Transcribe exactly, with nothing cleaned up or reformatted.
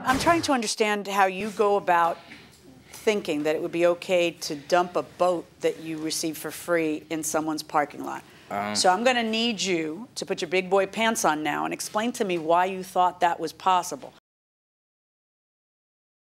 I'm trying to understand how you go about thinking that it would be okay to dump a boat that you receive for free in someone's parking lot. Um, so I'm going to need you to put your big boy pants on now and explain to me why you thought that was possible.